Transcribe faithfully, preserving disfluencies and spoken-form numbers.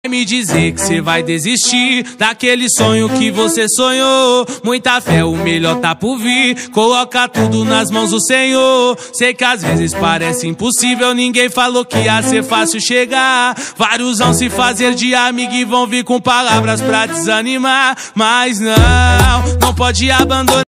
Me dizer que cê vai desistir daquele sonho que você sonhou. Muita fé, o melhor tá por vir. Coloca tudo nas mãos do Senhor. Sei que às vezes parece impossível, ninguém falou que ia ser fácil chegar. Vários vão se fazer de amigo e vão vir com palavras pra desanimar. Mas não, não pode abandonar.